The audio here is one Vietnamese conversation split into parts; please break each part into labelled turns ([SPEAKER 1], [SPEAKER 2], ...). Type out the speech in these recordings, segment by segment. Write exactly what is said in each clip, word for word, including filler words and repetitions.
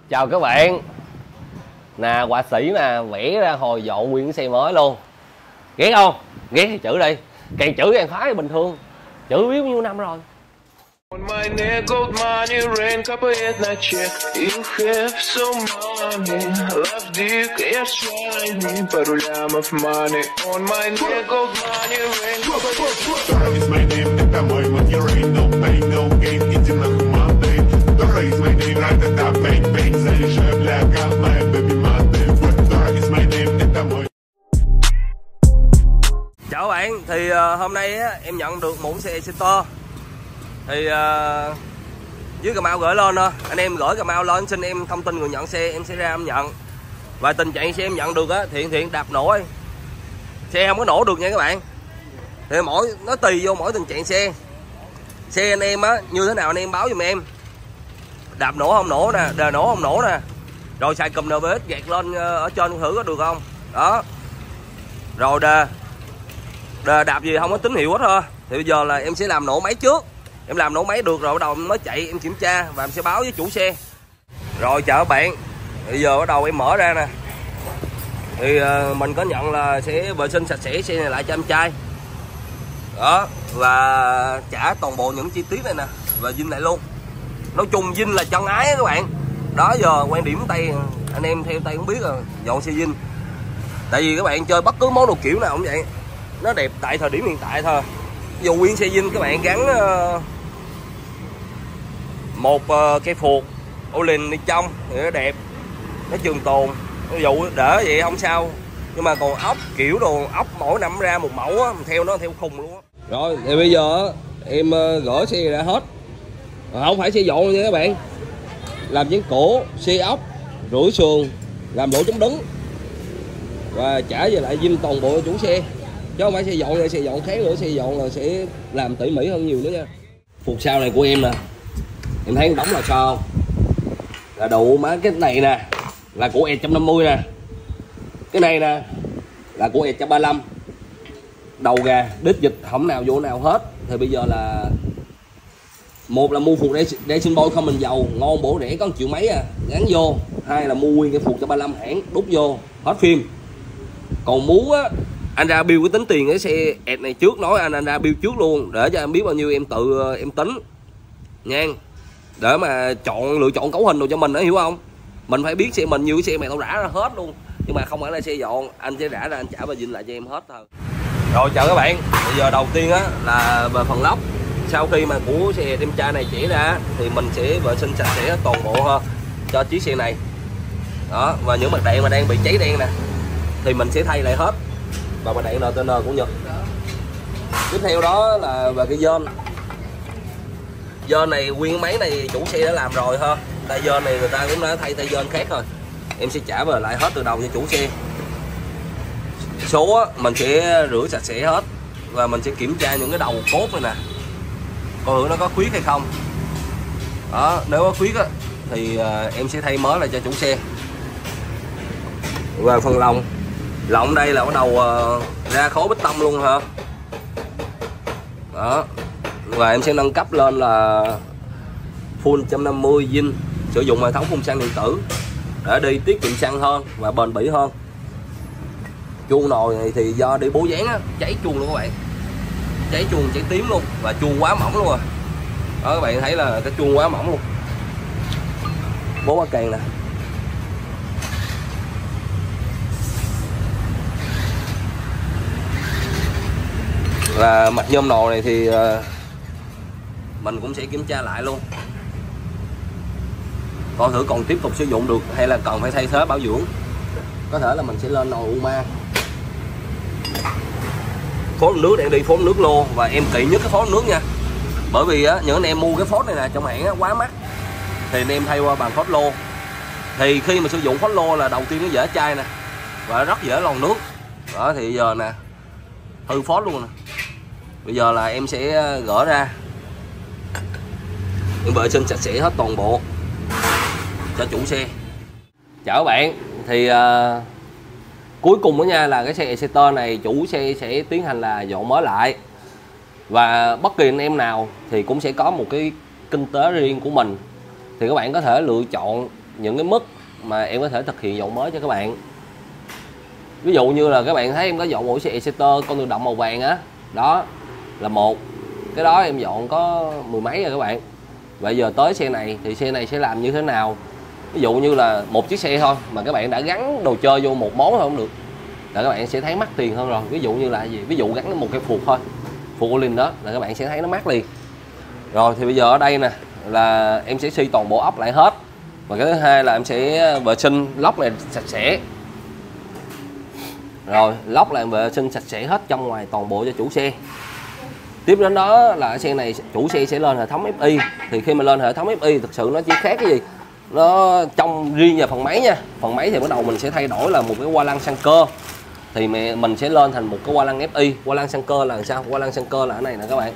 [SPEAKER 1] Chào các bạn. Nè, họa sĩ nè, vẽ ra hồi dọn nguyên cái xe mới luôn. Ghét không? Ghét thì chữ đi. Càng chữ càng phá thì bình thường. Chữ biết bao nhiêu năm rồi. Chào các bạn, thì uh, hôm nay á, em nhận được một xe Exciter. Thì uh, dưới Cà Mau gửi lên thôi, anh em gửi Cà Mau lên xin em thông tin người nhận xe, em sẽ ra em nhận. Và tình trạng xe em nhận được á, thiện thiện đạp nổ ấy. Xe không có nổ được nha các bạn. Thì mỗi nó tùy vô mỗi tình trạng xe. Xe anh em á, như thế nào anh em báo giùm em. Đạp nổ không nổ nè, đè nổ không nổ nè. Rồi xài cùm en vê ét gạt lên ở trên thử có được không? Đó. Rồi đè Đè, đạp gì không có tín hiệu hết thôi. Thì bây giờ là em sẽ làm nổ máy trước. Em làm nổ máy được rồi bắt đầu em mới chạy em kiểm tra và em sẽ báo với chủ xe. Rồi chào các bạn. Bây giờ bắt đầu em mở ra nè. Thì uh, mình có nhận là sẽ vệ sinh sạch sẽ xe này lại cho em trai. Đó. Và trả toàn bộ những chi tiết này nè. Và zin lại luôn. Nói chung zin là chân ái các bạn. Đó giờ quan điểm tay anh em theo tay cũng biết rồi. Dọn xe zin. Tại vì các bạn chơi bất cứ món đồ kiểu nào cũng vậy, nó đẹp tại thời điểm hiện tại thôi. Dù nguyên xe zin các bạn gắn uh, một uh, cây phuộc Olin đi trong thì nó đẹp, nó trường tồn. Ví dụ đỡ vậy không sao, nhưng mà còn ốc kiểu đồ ốc mỗi năm ra một mẫu á, theo nó theo khùng luôn á. Rồi thì bây giờ em uh, gỡ xe ra hết, không phải xe dọn nha các bạn, làm dán cổ, xe ốc, rửa sườn, làm lỗ chống đứng và trả về lại zin toàn bộ chủ xe, chứ không phải xe dọn này, xe dọn khác nữa. Xe dọn là sẽ làm tỉ mỉ hơn nhiều nữa nha. Phục sau này của em nè, em thấy đóng là sao không? Là đủ má. Cái này nè là của E một trăm năm mươi nè, cái này nè là của E một trăm ba mươi lăm. Đầu gà đít dịch không nào vô nào hết. Thì bây giờ là một là mua phục để để sinh bôi không mình dầu ngon bổ rẻ có một triệu mấy à, gắn vô. Hai là mua nguyên cái phục cho ba mươi lăm hãng đút vô hết phim. Còn muốn á, anh ra bill cái tính tiền cái xe ẹt này trước, nói anh anh ra bill trước luôn để cho em biết bao nhiêu em tự em tính nha, để mà chọn lựa chọn cấu hình đồ cho mình đó, hiểu không? Mình phải biết xe mình như cái xe mày tao rã ra hết luôn, nhưng mà không phải là xe dọn, anh sẽ rã ra anh trả và dinh lại cho em hết thôi. Rồi chào các bạn, bây giờ đầu tiên á là về phần lốc. Sau khi mà của xe em trai này chỉ ra thì mình sẽ vệ sinh sạch sẽ toàn bộ ha cho chiếc xe này đó. Và những mặt đèn mà đang bị cháy đen nè thì mình sẽ thay lại hết và mặt đèn en tê en của Nhật. Tiếp theo đó là về cái dơn. Dơn này nguyên máy này chủ xe đã làm rồi ha. Tay dơn này người ta cũng đã thay tay dơn khác rồi. Em sẽ trả về lại hết từ đầu cho chủ xe. Số á, mình sẽ rửa sạch sẽ hết và mình sẽ kiểm tra những cái đầu cốt này nè, coi thử nó có khuyết hay không. Đó, nếu có khuyết á thì uh, em sẽ thay mới lại cho chủ xe. Và phần lồng, lồng đây là bắt đầu uh, ra khối bê tông luôn hả. Đó. Và em sẽ nâng cấp lên là full một trăm năm mươi zin, sử dụng hệ thống phun xăng điện tử để đi tiết kiệm xăng hơn và bền bỉ hơn. Chuông nồi này thì do đi bố dán á, cháy chuông luôn các bạn, cháy chuông cháy tím luôn và chuông quá mỏng luôn rồi. Đó các bạn thấy là cái chuông quá mỏng luôn. Bố quá càng nè. Và mặt nhôm nồi này thì mình cũng sẽ kiểm tra lại luôn, coi thử còn tiếp tục sử dụng được hay là cần phải thay thế bảo dưỡng. Có thể là mình sẽ lên nồi Uma. Phốt nước đang đi phốt nước lô và em kỹ nhất cái phốt nước nha, bởi vì á, những anh em mua cái phốt này nè trong hãng á, quá mắc thì anh em thay qua bằng phốt lô. Thì khi mà sử dụng phốt lô là đầu tiên nó dễ chai nè và rất dễ lòn nước. Đó thì giờ nè hư phốt luôn nè. Bây giờ là em sẽ gỡ ra, em vệ sinh sạch sẽ hết toàn bộ cho chủ xe. Chào các bạn, thì uh, cuối cùng đó nha là cái xe Exciter này chủ xe sẽ tiến hành là dọn mới lại. Và bất kỳ anh em nào thì cũng sẽ có một cái kinh tế riêng của mình, thì các bạn có thể lựa chọn những cái mức mà em có thể thực hiện dọn mới cho các bạn. Ví dụ như là các bạn thấy em có dọn một xe Exciter con tự động màu vàng á, đó là một cái đó em dọn có mười mấy rồi các bạn. Vậy giờ tới xe này thì xe này sẽ làm như thế nào? Ví dụ như là một chiếc xe thôi mà các bạn đã gắn đồ chơi vô một món thôi không được, là các bạn sẽ thấy mắc tiền hơn rồi. Ví dụ như là gì? Ví dụ gắn một cái phuộc thôi, phuộc ô linh đó, là các bạn sẽ thấy nó mắc liền. Rồi thì bây giờ ở đây nè là em sẽ xi toàn bộ ốc lại hết. Và cái thứ hai là em sẽ vệ sinh lốc này sạch sẽ. Rồi lốc lại vệ sinh sạch sẽ hết trong ngoài toàn bộ cho chủ xe. Tiếp đến đó là xe này chủ xe sẽ lên hệ thống ép i. Thì khi mà lên hệ thống ép i thực sự nó chỉ khác cái gì, nó trong riêng về phần máy nha. Phần máy thì bắt đầu mình sẽ thay đổi là một cái hoa lăng xăng cơ, thì mình sẽ lên thành một cái hoa lăng ép i. Hoa lăng xăng cơ là làm sao? Hoa lăng xăng cơ là cái này nè các bạn.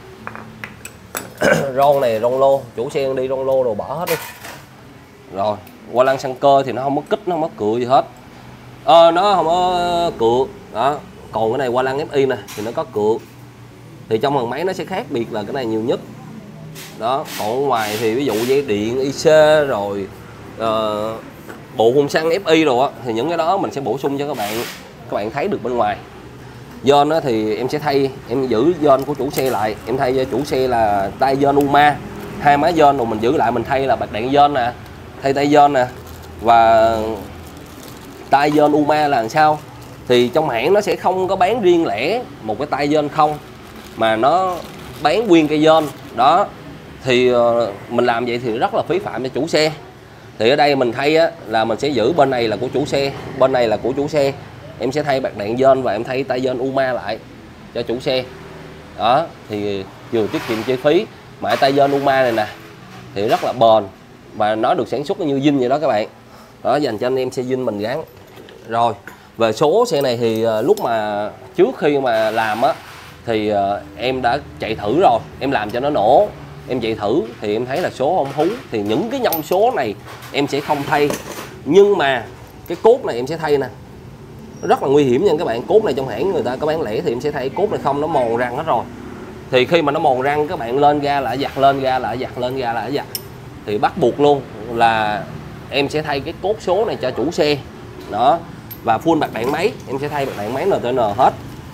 [SPEAKER 1] Ron này ron lô, chủ xe đi ron lô đồ bỏ hết đi. Rồi hoa lăng xăng cơ thì nó không có kích, nó không có cựa gì hết, ờ, nó không có cựa đó. Còn cái này hoa lăng ép i nè thì nó có cựa. Thì trong phần máy nó sẽ khác biệt là cái này nhiều nhất đó. Còn ngoài thì ví dụ dây điện i xê rồi uh, bộ phun xăng ép i rồi á, thì những cái đó mình sẽ bổ sung cho các bạn, các bạn thấy được bên ngoài. Dên á thì em sẽ thay, em giữ dên của chủ xe lại, em thay cho chủ xe là tay dên Uma, hai má dên rồi mình giữ lại, mình thay là bạc đạn dên nè, thay tay dên nè. Và tay dên Uma là làm sao? Thì trong hãng nó sẽ không có bán riêng lẻ một cái tay dên không, mà nó bán nguyên cây dên đó. Thì mình làm vậy thì rất là phí phạm cho chủ xe. Thì ở đây mình thay á, là mình sẽ giữ bên này là của chủ xe, bên này là của chủ xe. Em sẽ thay bạc đạn dên và em thay tay dên Uma lại cho chủ xe đó. Thì vừa tiết kiệm chi phí, mà tay dên Uma này nè thì rất là bền và nó được sản xuất như zin vậy đó các bạn. Đó, dành cho anh em xe zin mình gắn. Rồi về số xe này thì lúc mà trước khi mà làm á thì em đã chạy thử rồi, em làm cho nó nổ, em chạy thử thì em thấy là số không hú. Thì những cái nhông số này em sẽ không thay, nhưng mà cái cốt này em sẽ thay nè. Rất là nguy hiểm nha các bạn. Cốt này trong hãng người ta có bán lẻ thì em sẽ thay, cốt này không nó mòn răng hết rồi. Thì khi mà nó mòn răng các bạn lên ga lại giặt, lên ga lại giặt, lên ga lại giặt, thì bắt buộc luôn là em sẽ thay cái cốt số này cho chủ xe đó. Và full bạc đạn máy em sẽ thay bạc đạn máy en tê en hết.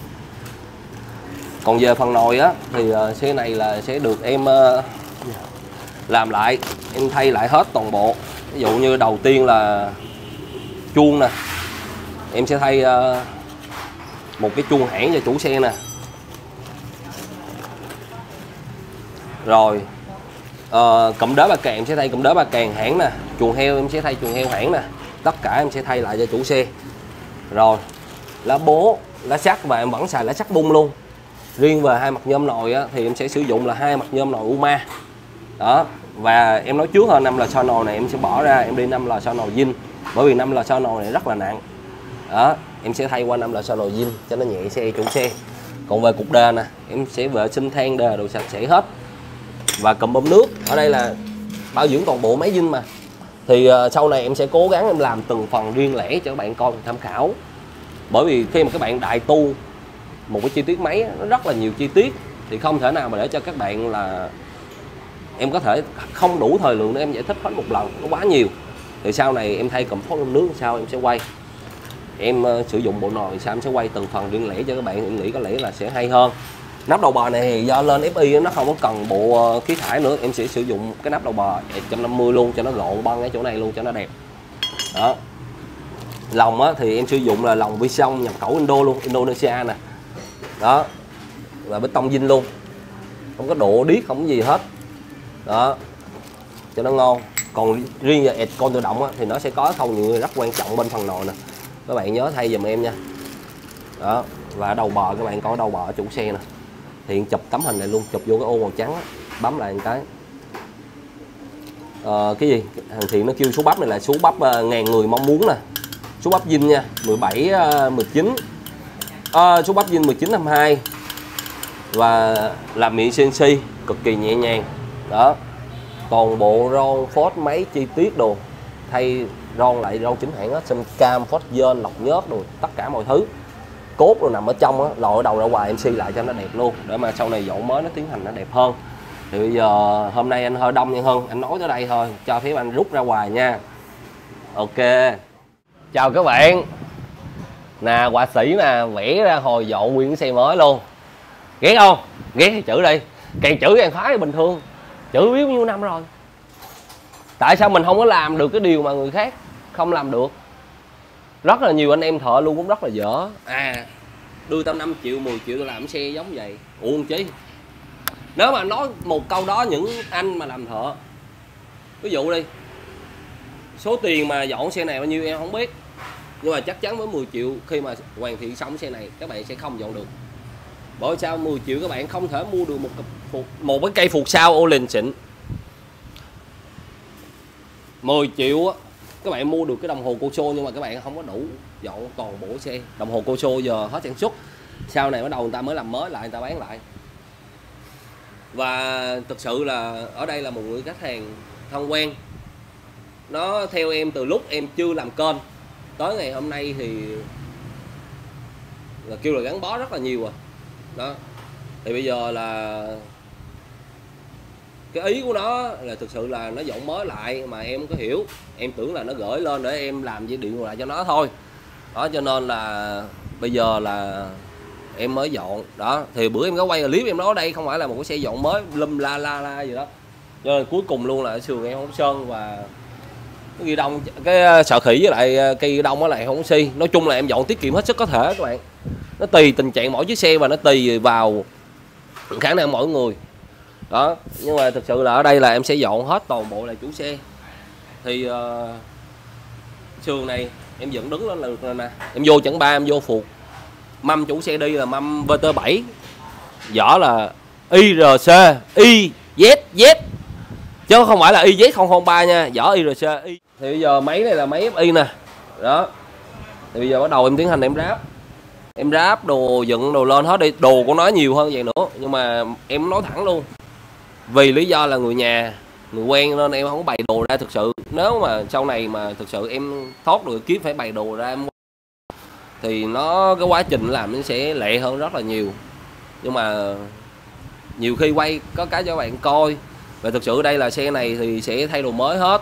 [SPEAKER 1] Còn về phần nồi á thì uh, xe này là sẽ được em uh, làm lại, em thay lại hết toàn bộ. Ví dụ như đầu tiên là chuông nè, em sẽ thay uh, một cái chuông hãng cho chủ xe nè. Rồi uh, cụm đế ba càng em sẽ thay cụm đế ba càng hãng nè. Chuồng heo em sẽ thay chuồng heo hãng nè. Tất cả em sẽ thay lại cho chủ xe. Rồi lá bố, lá sắt, và em vẫn xài lá sắt bung luôn. Riêng về hai mặt nhôm nồi á, thì em sẽ sử dụng là hai mặt nhôm nồi Uma đó. Và em nói trước hơn, năm lò xo nồi này em sẽ bỏ ra, em đi năm lò xo nồi zin, bởi vì năm lò xo nồi này rất là nặng đó. Em sẽ thay qua năm lò xo nồi zin cho nó nhẹ xe chủ xe. Còn về cục đề nè, em sẽ vệ sinh than đề đồ sạch sẽ hết. Và cụm bơm nước ở đây là bảo dưỡng toàn bộ máy zin mà. Thì uh, sau này em sẽ cố gắng em làm từng phần riêng lẻ cho các bạn coi tham khảo. Bởi vì khi mà các bạn đại tu một cái chi tiết máy nó rất là nhiều chi tiết, thì không thể nào mà để cho các bạn là em có thể không đủ thời lượng để em giải thích hết một lần, nó quá nhiều. Thì sau này em thay cụm thoát bơm nước sao em sẽ quay, em uh, sử dụng bộ nồi sao em sẽ quay từng phần riêng lẻ cho các bạn. Em nghĩ có lẽ là sẽ hay hơn. Nắp đầu bò này thì do lên ép i nó không có cần bộ khí thải nữa, em sẽ sử dụng cái nắp đầu bò một trăm năm mươi luôn cho nó gọn băng ở chỗ này luôn cho nó đẹp đó. Lòng á, thì em sử dụng là lòng vi song nhập khẩu Indo luôn, Indonesia nè đó. Và bê tông zin luôn, không có độ điếc không có gì hết đó cho nó ngon. Còn riêng về ẹt con tự động á, thì nó sẽ có khâu nhựa rất quan trọng bên phần nồi nè, các bạn nhớ thay giùm em nha đó. Và đầu bò, các bạn có đầu bò ở chủ xe nè, thì chụp tấm hình này luôn, chụp vô cái ô màu trắng á, bấm lại một cái. Ờ, cái gì thằng Thiện nó kêu số bắp này là số bắp uh, ngàn người mong muốn nè, số bắp zin nha, mười bảy mười chín, à, số bắp zin mười chín năm hai. Và làm miệng xê en xê cực kỳ nhẹ nhàng đó. Toàn bộ ron phốt máy chi tiết đồ, thay ron lại ron chính hãng á, xâm cam phốt dên lọc nhớt đồ, tất cả mọi thứ. Cốt rồi nằm ở trong á, lòi ở đầu ra ngoài em xi lại cho nó đẹp luôn, để mà sau này dọn mới nó tiến hành nó đẹp hơn. Thì bây giờ hôm nay anh hơi đông nha Hân, anh nói tới đây thôi, cho phép anh rút ra ngoài nha. Ok. Chào các bạn. Nè, họa sĩ nè, vẽ ra hồi dọn nguyên cái xe mới luôn. Ghét không? Ghét thì chữ đi. Càng chữ càng phá bình thường. Chữ biết nhiêu năm rồi. Tại sao mình không có làm được cái điều mà người khác không làm được? Rất là nhiều anh em thợ luôn cũng rất là dở. À, đưa tao năm triệu, mười triệu tao làm xe giống vậy. Uổng chí. Nếu mà nói một câu đó những anh mà làm thợ, ví dụ đi, số tiền mà dọn xe này bao nhiêu em không biết, nhưng mà chắc chắn với mười triệu khi mà hoàn thiện xong xe này các bạn sẽ không dọn được. Bởi sao mười triệu các bạn không thể mua được một cái phục, một cái cây phuộc sau Olin xịn. Mười triệu á các bạn mua được cái đồng hồ Coso, nhưng mà các bạn không có đủ dọn toàn bộ xe. Đồng hồ Coso giờ hết sản xuất, sau này bắt đầu người ta mới làm mới lại, người ta bán lại. Và thực sự là ở đây là một người khách hàng thân quen, nó theo em từ lúc em chưa làm kênh tới ngày hôm nay thì là kêu là gắn bó rất là nhiều rồi đó. Thì bây giờ là cái ý của nó là thực sự là nó dọn mới lại mà em không có hiểu, em tưởng là nó gửi lên để em làm dây điện lại cho nó thôi đó, cho nên là bây giờ là em mới dọn đó. Thì bữa em có quay clip em nói đây không phải là một cái xe dọn mới lum la la la gì đó, cho nên cuối cùng luôn là sườn em không sơn và cái ghi đông, cái sợi khỉ với lại cây ghi đông nó lại không xi. Nói chung là em dọn tiết kiệm hết sức có thể các bạn. Nó tùy tình trạng mỗi chiếc xe và nó tùy vào khả năng mỗi người đó. Nhưng mà thực sự là ở đây là em sẽ dọn hết toàn bộ là chủ xe. Thì uh, sườn này em dựng đứng lên là được rồi nè. Em vô chẩn ba, em vô phuộc. Mâm chủ xe đi là mâm vê tê bảy, vỏ là i rờ xê i zét zét chứ không phải là i zét không không ba nha, vỏ i rờ xê i. Thì bây giờ máy này là máy ép i nè đó. Thì bây giờ bắt đầu em tiến hành em ráp, em ráp đồ dựng đồ lên hết đi. Đồ của nó nhiều hơn vậy nữa, nhưng mà em nói thẳng luôn, vì lý do là người nhà người quen nên em không bày đồ ra. Thực sự nếu mà sau này mà thực sự em thoát được kiếp phải bày đồ ra em, thì nó cái quá trình làm nó sẽ lẹ hơn rất là nhiều. Nhưng mà nhiều khi quay có cái cho các bạn coi. Và thực sự đây là xe này thì sẽ thay đồ mới hết.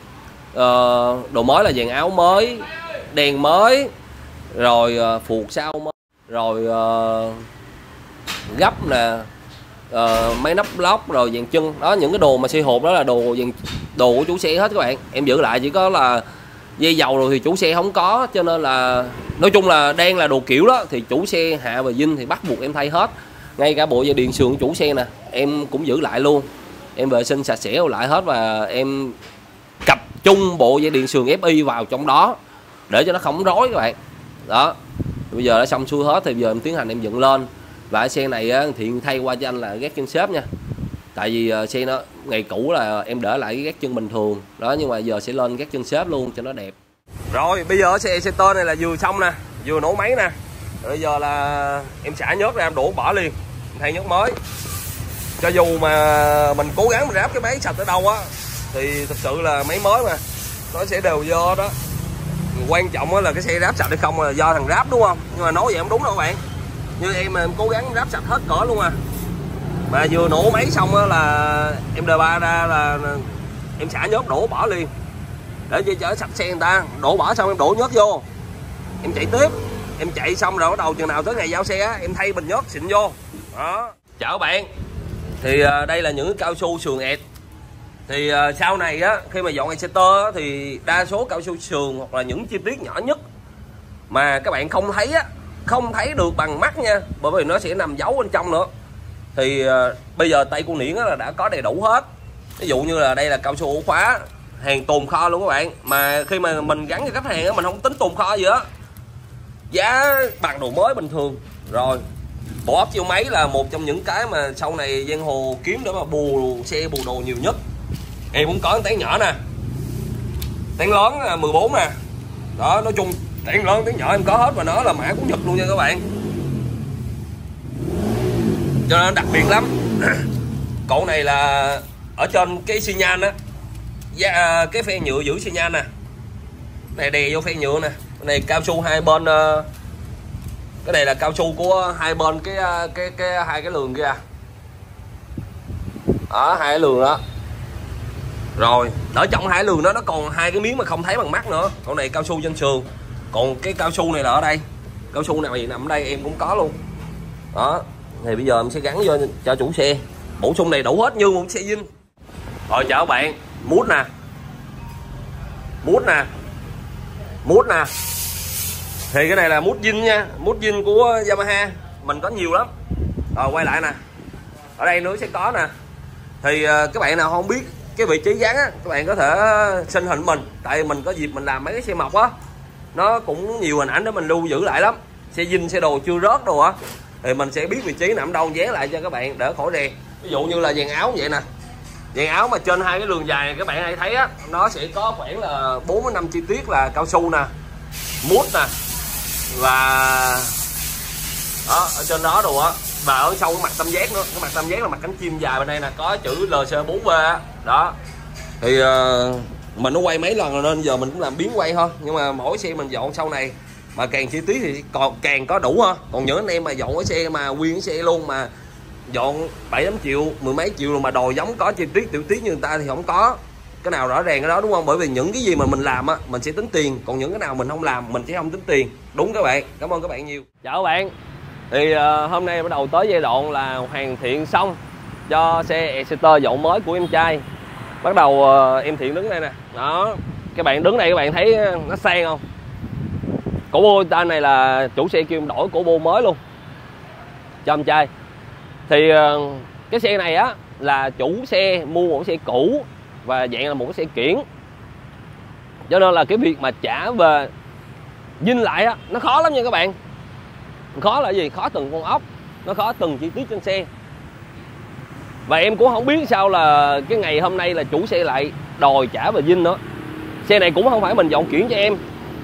[SPEAKER 1] ờ, Đồ mới là dàn áo mới, đèn mới, rồi uh, phuộc sau mới, rồi uh, gấp nè, uh, mấy nắp lóc, rồi dàn chân đó. Những cái đồ mà xe hộp đó là đồ dàn, đồ của chủ xe hết các bạn. Em giữ lại chỉ có là dây dầu rồi thì chủ xe không có, cho nên là nói chung là đang là đồ kiểu đó thì chủ xe Hạ và Vinh thì bắt buộc em thay hết. Ngay cả bộ dây điện sườn của chủ xe nè em cũng giữ lại luôn, em vệ sinh sạch sẽ lại hết và em cặp chung bộ dây điện sườn ép i vào trong đó để cho nó không rối các bạn đó. Bây giờ đã xong xuôi hết thì bây giờ em tiến hành em dựng lên. Và xe này á, thì thay qua cho anh là gác chân xếp nha, tại vì uh, xe nó ngày cũ là em để lại cái gác chân bình thường đó, nhưng mà giờ sẽ lên gác chân xếp luôn cho nó đẹp. Rồi bây giờ xe xe tơ này là vừa xong nè, vừa nổ máy nè. Bây giờ là em xả nhớt ra em đổ bỏ liền, thay nhớt mới. Cho dù mà mình cố gắng mình ráp cái máy sạch ở đâu á thì thực sự là máy mới mà nó sẽ đều dơ đó. Quan trọng là cái xe ráp sạch hay không là do thằng ráp, đúng không? Nhưng mà nói vậy không đúng đâu các bạn. Như em mà em cố gắng ráp sạch hết cỡ luôn à. Mà vừa nổ máy xong á là em đờ ba ra là em xả nhớt đổ bỏ liền để cho chở sạch xe người ta. Đổ bỏ xong em đổ nhớt vô, em chạy tiếp. Em chạy xong rồi bắt đầu chừng nào tới ngày giao xe á em thay bình nhớt xịn vô đó. Chào các bạn. Thì uh, đây là những cái cao su sườn ẹt. Thì uh, sau này á khi mà dọn Exciter á, thì đa số cao su sườn hoặc là những chi tiết nhỏ nhất mà các bạn không thấy á, không thấy được bằng mắt nha, bởi vì nó sẽ nằm giấu bên trong nữa. Thì uh, bây giờ tay cô Niễn là đã có đầy đủ hết. Ví dụ như là đây là cao su ổ khóa, hàng tồn kho luôn các bạn. Mà khi mà mình gắn cho khách hàng á, mình không tính tồn kho gì á, giá bằng đồ mới bình thường. Rồi bộ ốc chiêu máy là một trong những cái mà sau này giang hồ kiếm để mà bù xe bù đồ nhiều nhất. Em cũng có tán nhỏ nè, tán lớn mười bốn nè đó. Nói chung tán lớn tán nhỏ em có hết và nó là mã của Nhật luôn nha các bạn, cho nên đặc biệt lắm. Cậu này là ở trên cái xi nhan á, cái phe nhựa giữ xi nhan nè, này đè vô phe nhựa nè. Cái này cao su hai bên, cái này là cao su của hai bên cái cái cái hai cái lường kia, ở hai cái lường đó Rồi ở trong hai lường đó nó còn hai cái miếng mà không thấy bằng mắt nữa. Con này cao su trên sườn, còn cái cao su này là ở đây. Cao su này nằm ở đây em cũng có luôn. Đó thì bây giờ em sẽ gắn vô cho chủ xe, bổ sung đầy đủ hết như một xe zin. Rồi chào các bạn, mút nè, mút nè, mút nè. Thì cái này là mút zin nha, mút zin của Yamaha, mình có nhiều lắm. Rồi quay lại nè, ở đây nữa sẽ có nè. Thì uh, các bạn nào không biết cái vị trí dán á, các bạn có thể xin hình mình, tại mình có dịp mình làm mấy cái xe mộc á, nó cũng nhiều hình ảnh để mình lưu giữ lại lắm. Xe zin, xe đồ chưa rớt đồ á, thì mình sẽ biết vị trí nằm đâu, dán lại cho các bạn đỡ khỏi rè. Ví dụ như là dàn áo như vậy nè, dàn áo mà trên hai cái đường dài này các bạn hay thấy á, nó sẽ có khoảng là bốn đến năm chi tiết là cao su nè, mút nè, và đó ở trên đó đồ á. Và ở sau cái mặt tam giác nữa, cái mặt tam giác là mặt cánh chim dài bên đây nè, có chữ L C bốn V á. Đó thì uh, mình nó quay mấy lần rồi nên giờ mình cũng làm biến quay thôi, nhưng mà mỗi xe mình dọn sau này mà càng chi tiết thì còn càng có đủ ha. Còn những anh em mà dọn cái xe mà nguyên cái xe luôn mà dọn bảy tám triệu, mười mấy triệu rồi mà đòi giống có chi tiết tiểu tiết như người ta thì không có cái nào rõ ràng cái đó, đúng không? Bởi vì những cái gì mà mình làm á mình sẽ tính tiền, còn những cái nào mình không làm mình sẽ không tính tiền. Đúng các bạn, cảm ơn các bạn nhiều. Chào các bạn. Thì uh, hôm nay bắt đầu tới giai đoạn là hoàn thiện xong cho xe Exciter dọn mới của em trai. Bắt đầu uh, em Thiện đứng đây nè. Đó, các bạn đứng đây các bạn thấy nó sang không? Cổ bô tay này là chủ xe kêu em đổi cổ bô mới luôn cho em trai. Thì uh, cái xe này á là chủ xe mua một xe cũ và dạng là một cái xe kiển, cho nên là cái việc mà trả về zin lại á nó khó lắm nha các bạn. Khó là gì? Khó từng con ốc, nó khó từng chi tiết trên xe. Và em cũng không biết sao là cái ngày hôm nay là chủ xe lại đòi trả về zin nữa. Xe này cũng không phải mình dọn chuyển cho em,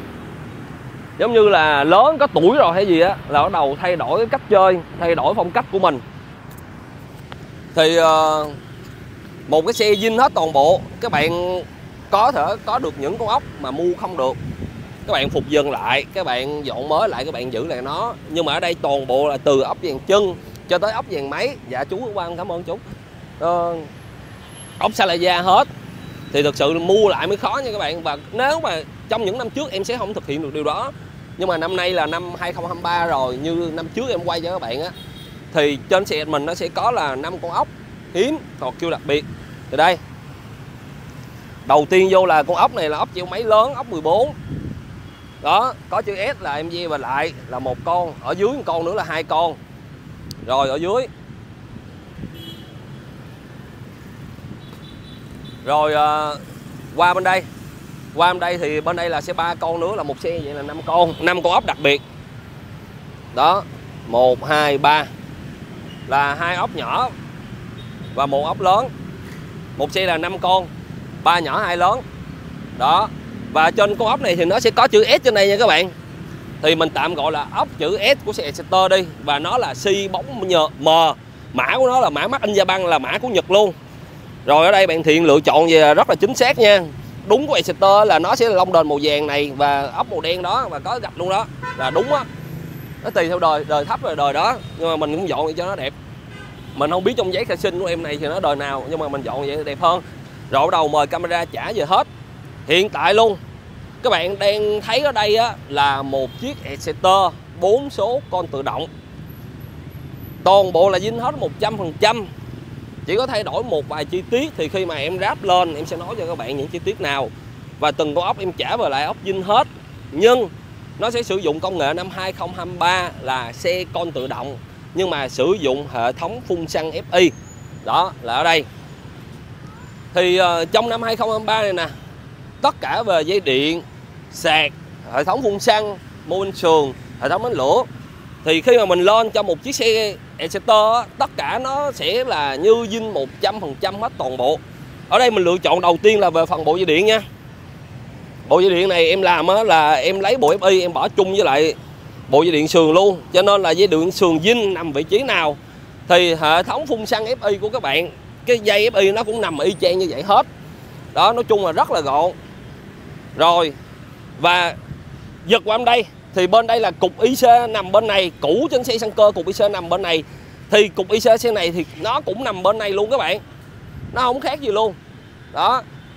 [SPEAKER 1] giống như là lớn có tuổi rồi hay gì á, là bắt đầu thay đổi cái cách chơi, thay đổi phong cách của mình. Thì uh, một cái xe zin hết toàn bộ, các bạn có thể có được những con ốc mà mua không được, các bạn phục dần lại, các bạn dọn mới lại, các bạn giữ lại nó. Nhưng mà ở đây toàn bộ là từ ốc dàn chân cho tới ốc dàn máy. Dạ chú Quang cảm ơn chú. Ờ, ốc Salaya hết. Thì thực sự mua lại mới khó nha các bạn. Và nếu mà trong những năm trước em sẽ không thực hiện được điều đó, nhưng mà năm nay là năm hai không hai ba rồi, như năm trước em quay cho các bạn á, thì trên xe mình nó sẽ có là năm con ốc hiếm còn kêu đặc biệt. Thì đây, đầu tiên vô là con ốc này là ốc treo máy lớn, ốc mười bốn. Đó, có chữ S là em di và lại là một con, ở dưới một con nữa là hai con. Rồi ở dưới. Rồi uh, qua bên đây. Qua bên đây thì bên đây là sẽ ba con nữa, là một xe vậy là năm con, năm con ốc đặc biệt. Đó, một hai ba là hai ốc nhỏ và một ốc lớn. Một xe là năm con, ba nhỏ hai lớn. Đó. Và trên con ốc này thì nó sẽ có chữ S trên đây nha các bạn. Thì mình tạm gọi là ốc chữ S của xe Exciter đi. Và nó là si bóng nhờ M. Mã của nó là mã Made in Japan, là mã của Nhật luôn. Rồi ở đây bạn Thiện lựa chọn về rất là chính xác nha. Đúng của Exciter là nó sẽ là lông đền màu vàng này và ốc màu đen đó, và có gạch luôn đó. Là đúng á. Nó tùy theo đời, đời thấp rồi đời đó. Nhưng mà mình cũng dọn vậy cho nó đẹp. Mình không biết trong giấy khai sinh của em này thì nó đời nào, nhưng mà mình dọn vậy đẹp hơn. Rồi bắt đầu mời camera trả về hết. Hiện tại luôn các bạn đang thấy ở đây á, là một chiếc Exciter bốn số con tự động. Toàn bộ là zin hết một trăm phần trăm. Chỉ có thay đổi một vài chi tiết, thì khi mà em ráp lên em sẽ nói cho các bạn những chi tiết nào. Và từng con ốc em trả về lại ốc zin hết. Nhưng nó sẽ sử dụng công nghệ năm hai không hai ba là xe con tự động, nhưng mà sử dụng hệ thống phun xăng ép i. Đó là ở đây. Thì uh, trong năm hai không hai ba này nè, tất cả về dây điện, sạc, hệ thống phun xăng, mô bên sườn, hệ thống đánh lửa, thì khi mà mình lên cho một chiếc xe Exciter, tất cả nó sẽ là như zin một trăm phần trăm hết toàn bộ. Ở đây mình lựa chọn đầu tiên là về phần bộ dây điện nha. Bộ dây điện này em làm á, là em lấy bộ ép i em bỏ chung với lại bộ dây điện sườn luôn, cho nên là dây điện sườn zin nằm vị trí nào thì hệ thống phun xăng ép i của các bạn, cái dây ép i nó cũng nằm y chang như vậy hết. Đó, nói chung là rất là gọn. Rồi, và giật qua bên đây thì bên đây là cục i xê nằm bên này, cũ trên xe xăng cơ cục i xê nằm bên này. Thì cục i xê xe này thì nó cũng nằm bên này luôn các bạn, nó không khác gì luôn. Đó,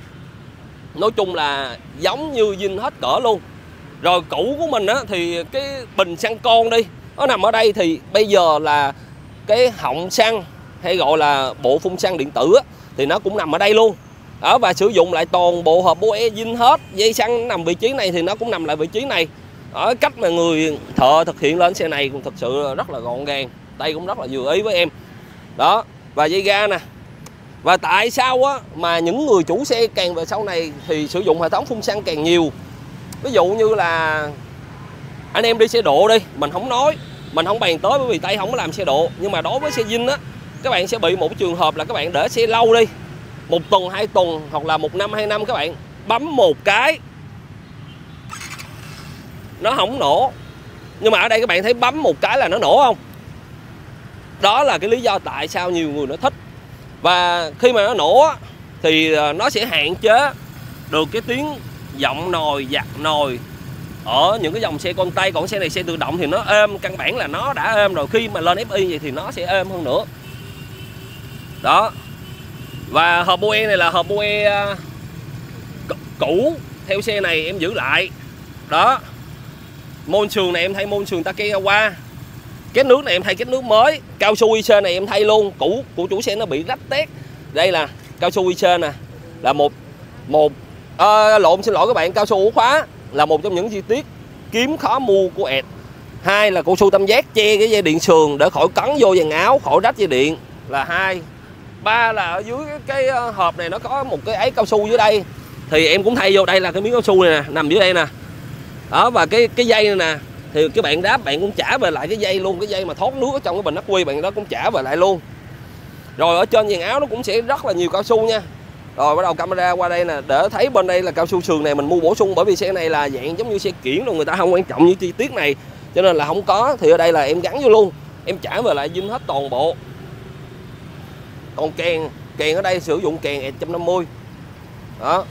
[SPEAKER 1] nói chung là giống như zin hết cỡ luôn. Rồi cũ của mình á thì cái bình xăng con đi, nó nằm ở đây, thì bây giờ là cái họng xăng hay gọi là bộ phun xăng điện tử á, thì nó cũng nằm ở đây luôn. Đó, và sử dụng lại toàn bộ hộp bô e zin hết, dây xăng nằm vị trí này thì nó cũng nằm lại vị trí này. Ở cách mà người thợ thực hiện lên xe này cũng thật sự rất là gọn gàng, tay cũng rất là vừa ý với em. Đó, và dây ga nè. Và tại sao á mà những người chủ xe càng về sau này thì sử dụng hệ thống phun xăng càng nhiều? Ví dụ như là anh em đi xe độ đi, mình không nói, mình không bàn tới bởi vì tay không có làm xe độ, nhưng mà đối với xe zin á, các bạn sẽ bị một trường hợp là các bạn để xe lâu đi, một tuần, hai tuần hoặc là một năm, hai năm, các bạn bấm một cái nó không nổ. Nhưng mà ở đây các bạn thấy bấm một cái là nó nổ không? Đó là cái lý do tại sao nhiều người nó thích. Và khi mà nó nổ thì nó sẽ hạn chế được cái tiếng giọng nồi, giặt nồi ở những cái dòng xe con tay. Còn xe này xe tự động thì nó êm, căn bản là nó đã êm rồi. Khi mà lên ép i vậy thì nó sẽ êm hơn nữa. Đó. Và hộp bô e này là hộp bô e cũ, theo xe này em giữ lại. Đó. Môn sườn này em thay môn sườn Takegawa. Kết nước này em thay kết nước mới. Cao su i xê này em thay luôn. Cũ của chủ xe nó bị rách tét. Đây là cao su i xê nè, là một một à, lộn xin lỗi các bạn, cao su ổ khóa là một trong những chi tiết kiếm khó mua của ẹt. Hai là cao su tam giác che cái dây điện sườn để khỏi cắn vô dàn áo, khỏi rách dây điện là hai. Ba là ở dưới cái, cái hộp này nó có một cái ấy cao su dưới đây, thì em cũng thay vô. Đây là cái miếng cao su này nè, nằm dưới đây nè. Đó, và cái cái dây này nè thì các bạn đáp bạn cũng trả về lại cái dây luôn, cái dây mà thoát nước ở trong cái bình ắc quy bạn đó cũng trả về lại luôn. Rồi ở trên dàn áo nó cũng sẽ rất là nhiều cao su nha. Rồi bắt đầu camera qua đây nè để thấy bên đây là cao su sườn này mình mua bổ sung, bởi vì xe này là dạng giống như xe kiển rồi, người ta không quan trọng những chi tiết này cho nên là không có, thì ở đây là em gắn vô luôn, em trả về lại zin hết toàn bộ. Còn kèn, kèn ở đây sử dụng kèn E một năm mươi. Đó.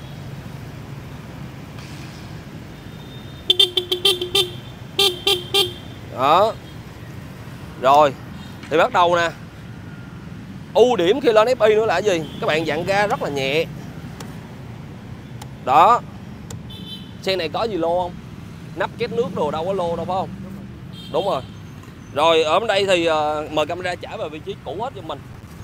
[SPEAKER 1] Đó. Rồi thì bắt đầu nè. Ưu điểm khi lên ép i nữa là cái gì? Các bạn dặn ga rất là nhẹ. Đó. Xe này có gì lô không? Nắp két nước đồ đâu có lô đâu phải không? Đúng rồi. Rồi ở bên đây thì uh, mời camera trả về vị trí cũ hết cho mình.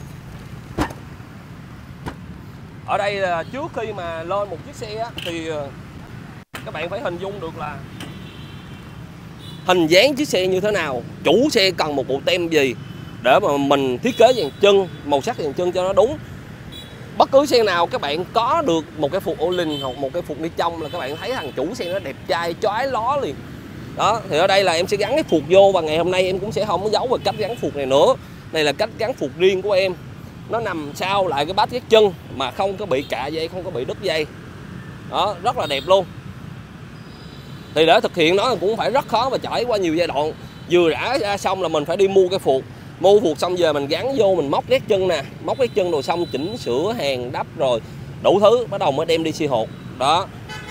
[SPEAKER 1] Ở đây uh, trước khi mà lên một chiếc xe á, thì uh, các bạn phải hình dung được là hình dáng chiếc xe như thế nào, chủ xe cần một bộ tem gì để mà mình thiết kế dàn chân, màu sắc dàn chân cho nó đúng. Bất cứ xe nào các bạn có được một cái phục ô linh hoặc một cái phục ni trong là các bạn thấy thằng chủ xe nó đẹp trai chói ló liền. Đó, thì ở đây là em sẽ gắn cái phục vô, và ngày hôm nay em cũng sẽ không có giấu về cách gắn phục này nữa. Này là cách gắn phục riêng của em. Nó nằm sau lại cái bát gác chân mà không có bị cạ dây, không có bị đứt dây. Đó, rất là đẹp luôn. Thì để thực hiện nó cũng phải rất khó và trải qua nhiều giai đoạn. Vừa rã ra xong là mình phải đi mua cái phục. Mua phục xong giờ mình gắn vô, mình móc gác chân nè, móc gác chân rồi xong chỉnh sửa hàng đắp rồi đủ thứ, bắt đầu mới đem đi xi hột. Đó.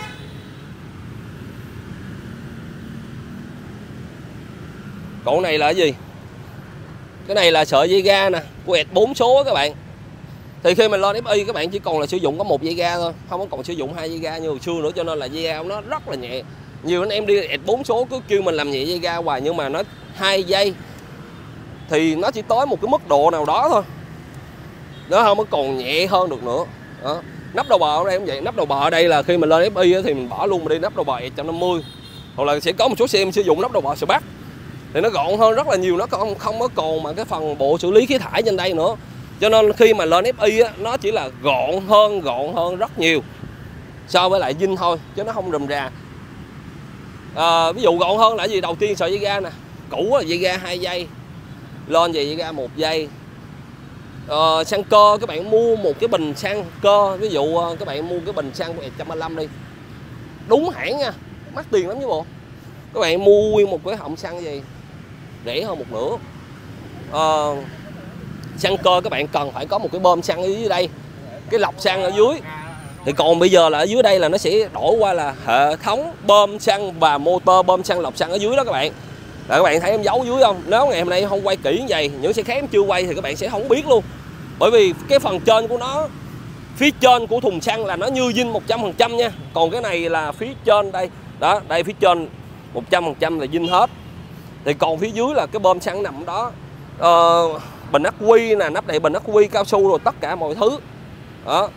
[SPEAKER 1] Còn này là cái gì? Cái này là sợi dây ga nè, của ẹt bốn số á các bạn. Thì khi mình lên ép i các bạn chỉ còn là sử dụng có một dây ga thôi, không có còn sử dụng hai dây ga như hồi xưa nữa, cho nên là dây ga của nó rất là nhẹ. Nhiều anh em đi ẹt bốn số cứ kêu mình làm nhẹ dây ga hoài, nhưng mà nó hai dây thì nó chỉ tới một cái mức độ nào đó thôi, nó không có còn nhẹ hơn được nữa. Đó. Nắp đầu bờ ở đây cũng vậy. Nắp đầu bờ ở đây là khi mình lên ép i thì mình bỏ luôn, mình đi nắp đầu bờ E một năm mươi, hoặc là sẽ có một số xe em sử dụng nắp đầu bờ Spark thì nó gọn hơn rất là nhiều, nó không không có còn mà cái phần bộ xử lý khí thải trên đây nữa. Cho nên khi mà lên ép i á, nó chỉ là gọn hơn, gọn hơn rất nhiều so với lại zin thôi, chứ nó không rườm rà. À, ví dụ gọn hơn là gì? Đầu tiên sợi dây ga nè, cũ là dây ga hai dây, lên về dây ga một dây. Ờ, xăng cơ các bạn mua một cái bình xăng cơ, ví dụ các bạn mua cái bình xăng của E một ba lăm đi, đúng hãng nha, mắc tiền lắm chứ bộ. Các bạn mua nguyên một cái họng xăng gì rẻ hơn một nửa. Ờ, xăng cơ các bạn cần phải có một cái bơm xăng ở dưới đây, cái lọc xăng ở dưới. Thì còn bây giờ là ở dưới đây là nó sẽ đổi qua là hệ thống bơm xăng và motor bơm xăng lọc xăng ở dưới đó các bạn. Là các bạn thấy em giấu dưới không? Nếu ngày hôm nay không quay kỹ như vậy, những xe khác em chưa quay thì các bạn sẽ không biết luôn. Bởi vì cái phần trên của nó, phía trên của thùng xăng là nó như zin một trăm phần trăm nha. Còn cái này là phía trên đây. Đó, đây phía trên một trăm phần trăm là zin hết. Thì còn phía dưới là cái bơm xăng nằm đó. Ờ, bình ắc quy nè, nắp đậy bình ắc quy, cao su rồi tất cả mọi thứ. Đó.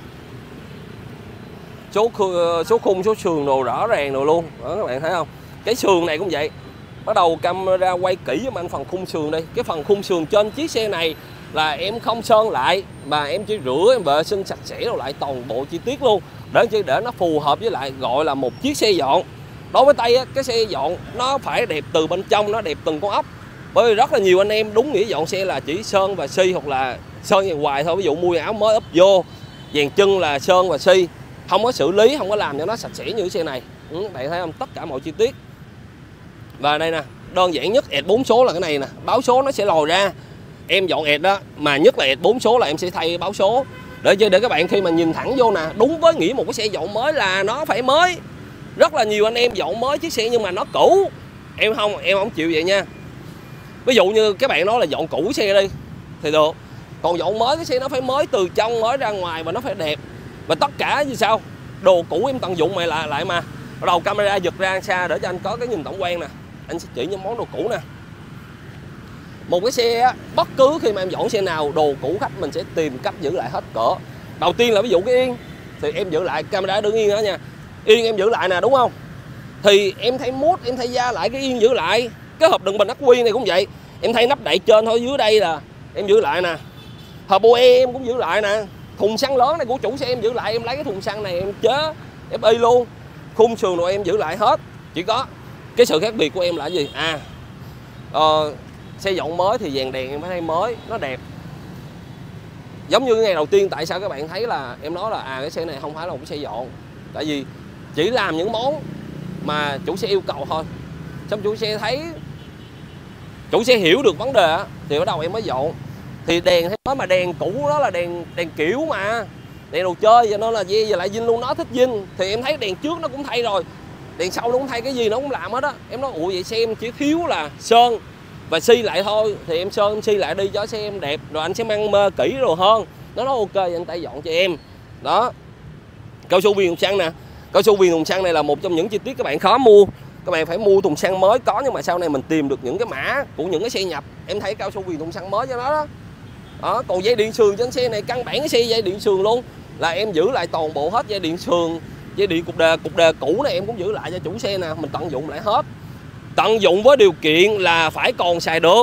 [SPEAKER 1] Số số khung, số sườn đồ rõ ràng rồi luôn. Đó các bạn thấy không? Cái sườn này cũng vậy. Bắt đầu camera quay kỹ cho anh phần khung sườn đây. Cái phần khung sườn trên chiếc xe này là em không sơn lại mà em chỉ rửa, em vệ sinh sạch sẽ rồi lại toàn bộ chi tiết luôn, để chỉ để nó phù hợp với lại gọi là một chiếc xe dọn. Đối với Tây á, cái xe dọn nó phải đẹp từ bên trong, nó đẹp từng con ốc. Bởi vì rất là nhiều anh em đúng nghĩa dọn xe là chỉ sơn và xi hoặc là sơn dàn hoài thôi. Ví dụ mua áo mới úp vô, dàn chân là sơn và xi, không có xử lý, không có làm cho nó sạch sẽ như xe này. Ừ, bạn thấy không? Tất cả mọi chi tiết. Và đây nè, đơn giản nhất ẹt bốn số là cái này nè, báo số nó sẽ lòi ra. Em dọn ẹt đó, mà nhất là ẹt bốn số là em sẽ thay báo số. Để cho để các bạn khi mà nhìn thẳng vô nè, đúng với nghĩa một cái xe dọn mới là nó phải mới. Rất là nhiều anh em dọn mới chiếc xe nhưng mà nó cũ. Em không, em không chịu vậy nha. Ví dụ như các bạn nói là dọn cũ xe đi thì được. Còn dọn mới cái xe nó phải mới từ trong mới ra ngoài và nó phải đẹp. Và tất cả như sao? Đồ cũ em tận dụng mày lại lại mà. Bắt đầu camera giật ra xa để cho anh có cái nhìn tổng quan nè. Anh sẽ chỉ những món đồ cũ nè. Một cái xe á, bất cứ khi mà em dọn xe nào, đồ cũ khách mình sẽ tìm cách giữ lại hết cỡ. Đầu tiên là ví dụ cái yên thì em giữ lại, camera đứng yên đó nha. Yên em giữ lại nè, đúng không? Thì em thay mút, em thay da lại cái yên giữ lại. Cái hộp đựng bình ắc quy này cũng vậy. Em thay nắp đậy trên thôi, dưới đây là em giữ lại nè. Hộp bô e em cũng giữ lại nè. Thùng xăng lớn này của chủ xe em giữ lại, em lấy cái thùng xăng này em chế ép i luôn. Khung sườn rồi em giữ lại hết. Chỉ có cái sự khác biệt của em là cái gì? À, ờ, xe dọn mới thì dàn đèn em phải thay mới, nó đẹp. Giống như cái ngày đầu tiên tại sao các bạn thấy là em nói là à cái xe này không phải là một cái xe dọn. Tại vì chỉ làm những món mà chủ xe yêu cầu thôi. Xong chủ xe thấy, chủ xe hiểu được vấn đề thì bắt đầu em mới dọn. Thì đèn thấy nói mà đèn cũ đó là đèn đèn kiểu mà, đèn đồ chơi, cho nó là gì giờ lại zin luôn, nó thích zin. Thì em thấy đèn trước nó cũng thay rồi, đèn sau nó cũng thay, cái gì nó cũng làm hết á. Em nói ủa vậy xe em chỉ thiếu là sơn và xi lại thôi, thì em sơn em xi lại đi cho xe em đẹp, rồi anh sẽ mang mơ kỹ rồi hơn. Nó nói ok anh tay dọn cho em. Đó, cao su viền thùng xăng nè. Cao su viền thùng xăng này là một trong những chi tiết các bạn khó mua. Các bạn phải mua thùng xăng mới có, nhưng mà sau này mình tìm được những cái mã của những cái xe nhập, em thấy cao su viền thùng xăng mới cho nó đó. Đó, còn dây điện sườn trên xe này căn bản cái xe dây điện sườn luôn là em giữ lại toàn bộ hết. Dây điện sườn, dây điện cục đề, cục đề cũ này em cũng giữ lại cho chủ xe nè, mình tận dụng lại hết. Tận dụng với điều kiện là phải còn xài được.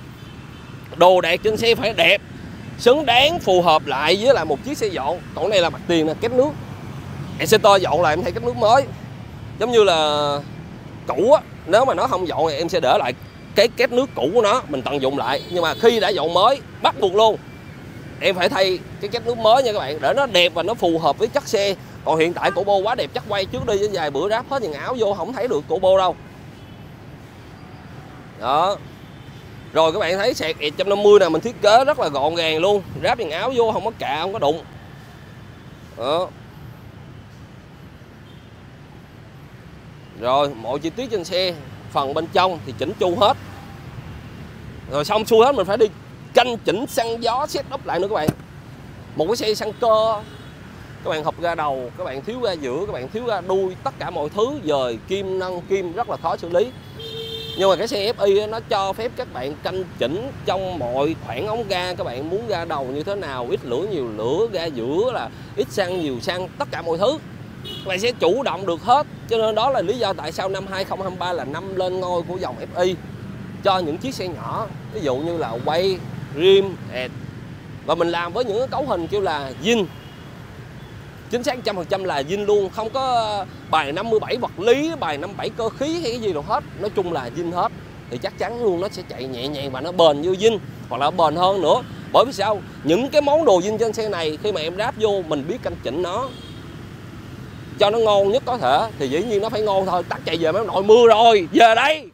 [SPEAKER 1] Đồ đạc trên xe phải đẹp, xứng đáng, phù hợp lại với lại một chiếc xe dọn. Còn này là mặt tiền nè, két nước. Em sẽ to dọn lại em thấy két nước mới. Giống như là cũ á, nếu mà nó không dọn thì em sẽ để lại cái két nước cũ của nó, mình tận dụng lại. Nhưng mà khi đã dọn mới, bắt buộc luôn em phải thay cái két nước mới nha các bạn, để nó đẹp và nó phù hợp với chất xe. Còn hiện tại cổ bô quá đẹp, chắc quay trước đi với vài bữa ráp hết những áo vô không thấy được cổ bô đâu. Đó. Rồi các bạn thấy sẹt một trăm năm mươi nè, mình thiết kế rất là gọn gàng luôn, ráp những áo vô không có cạ, không có đụng. Đó. Rồi mọi chi tiết trên xe, phần bên trong thì chỉnh chu hết. Rồi xong xuôi hết mình phải đi canh chỉnh xăng gió, set up lại nữa các bạn. Một cái xe xăng cơ, các bạn hộp ga đầu, các bạn thiếu ga giữa, các bạn thiếu ga đuôi, tất cả mọi thứ dời kim nâng kim rất là khó xử lý. Nhưng mà cái xe ép i nó cho phép các bạn canh chỉnh trong mọi khoảng ống ga. Các bạn muốn ga đầu như thế nào, ít lửa nhiều lửa, ga giữa là ít xăng nhiều xăng, tất cả mọi thứ các bạn sẽ chủ động được hết. Cho nên đó là lý do tại sao năm hai không hai ba là năm lên ngôi của dòng ép i cho những chiếc xe nhỏ, ví dụ như là quay, rim, ẹt. Và mình làm với những cái cấu hình kêu là zin, chính xác một trăm phần trăm là zin luôn, không có bài năm mươi bảy vật lý, bài năm mươi bảy cơ khí hay cái gì đâu hết. Nói chung là zin hết, thì chắc chắn luôn nó sẽ chạy nhẹ nhàng và nó bền như zin, hoặc là bền hơn nữa. Bởi vì sao? Những cái món đồ zin trên xe này khi mà em ráp vô, mình biết canh chỉnh nó cho nó ngon nhất có thể, thì dĩ nhiên nó phải ngon thôi. Tắt chạy về mấy nội mưa rồi, về đây